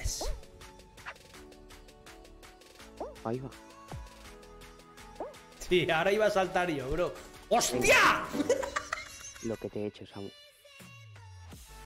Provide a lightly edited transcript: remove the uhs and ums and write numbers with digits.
Yes. Ahí va. Sí, ahora iba a saltar yo, bro. ¡Hostia! Lo que te he hecho, Samu.